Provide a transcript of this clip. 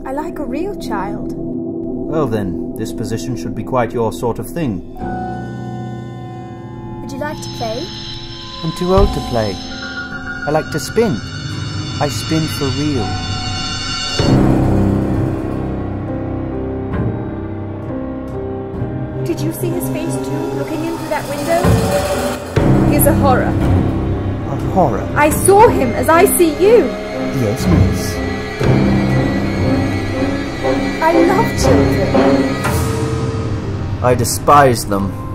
I like a real child. Well then, this position should be quite your sort of thing. Would you like to play? I'm too old to play. I like to spin. I spin for real. Did you see his face too, looking in through that window? He's a horror. A horror? I saw him as I see you. Yes, miss. I love children. I despise them.